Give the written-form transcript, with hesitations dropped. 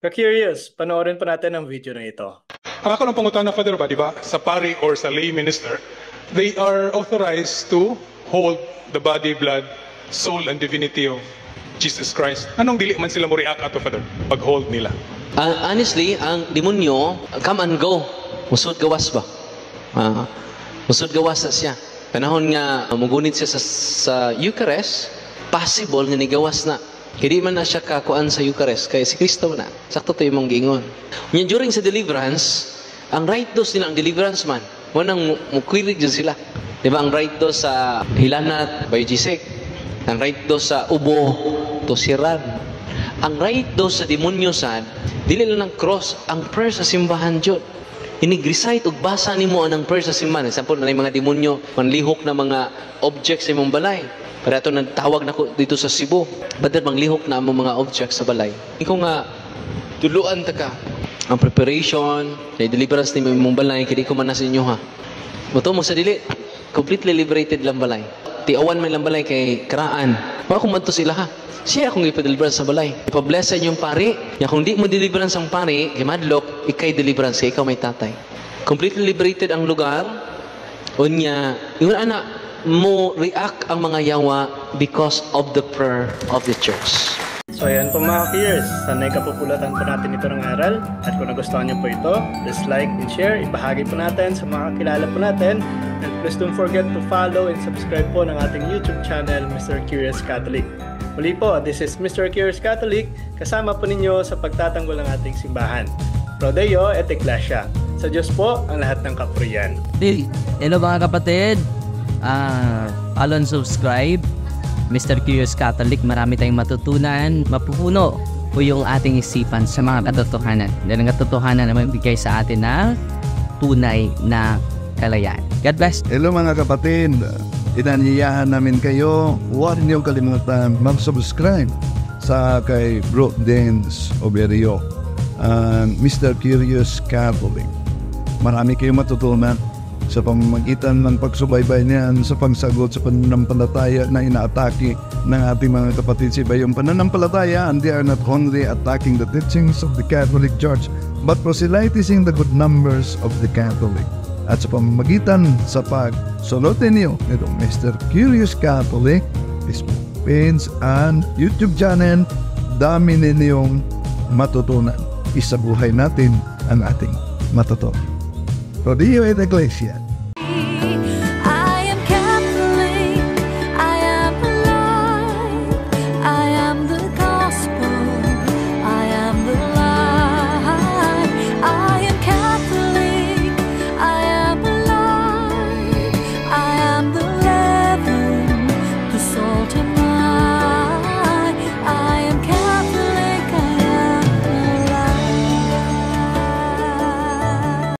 Ka-curious, panoorin pa natin ang video na ito. Ang ako ng pangutan na Father ba, di ba, sa pari or sa lay minister, they are authorized to hold the body, blood, soul, and divinity of Jesus Christ. Anong dili man sila mo react ato, Father, pag-hold nila? Honestly, ang demonyo, come and go. Musod gawas ba? Musod gawas na siya. Panahon nga, mugunit siya sa Eucharist, possible nga nigawas na. Hindi man na siya kakuan sa Eucharist, kaya si Kristo na. Sakto tayo mong gingon. During sa deliverance, ang right dose nila, ang deliverance man, wanang mukwirig dyan sila. Diba, ang right dose sa hilanat, biogesic. Ang right dose sa ubo, tosiran. Ang right dose sa demonyo sad, dili lang ng cross, ang prayer sa simbahan dyan. Inig-recite o basa ni mo ang prayer sa simbahan. Example, na mga demonyo, manlihok na mga objects sa imong balay. Para ito nagtawag na ko dito sa Cebu. Badal manglihok na ang mga objects sa balay. Ikaw nga, tuluan ta ka. Ang preparation, na deliverance ni mong balay, kaya ko man na sa inyo ha. Buto mo sa dili, completely liberated lang balay. Tiawan man lang balay kay karaan. Baka kumanto sila ha. Siya akong ipa-deliverance sa balay. Ipa-blessan yung pari. Ya, kung di mo deliverance ang pari, kay madlock, ikay deliverance, kay ikaw may tatay. Completely liberated ang lugar. Unya, yun anak, mo react ang mga yawa because of the prayer of the church. So ayan po mga ka-curious, sana'y kapupulatan po natin ito ng aral. At kung nagustuhan niyo po ito, please like and share. Ibahagi po natin sa mga kakilala po natin. And please don't forget to follow and subscribe po ng ating YouTube channel, Mr. Curious Catholic. Muli po, this is Mr. Curious Catholic, kasama po ninyo sa pagtatanggol ng ating simbahan. Pro Deo et Ecclesia. Sa Diyos po ang lahat ng kapurian. Hello mga kapatid. Follow and subscribe Mr. Curious Catholic. Marami tayong matutunan. Mapupuno po yung ating isipan sa mga katotohanan. Dahil ang katotohanan na magbigay sa atin ng tunay na kalayaan. God bless. Hello mga kapatid. Inanyayahan namin kayo. Huwag niyong kalimutan mag-subscribe sa kay Bro Dance Oberio, Mr. Curious Catholic. Marami kayong matutunan sa pamamagitan ng pagsubaybay niyan sa pagsagot sa pananampalataya na inaatake ng ating mga kapatid sa iba. Yung pananampalataya, and they are not only attacking the teachings of the Catholic Church, but proselytizing the good numbers of the Catholic. At sa pamamagitan sa pagsulotin niyo nitong Mr. Curious Catholic, Facebook page and YouTube channel, dami ninyong matutunan. Isabuhay natin ang ating matutunan. Pro Deo et Ecclesia.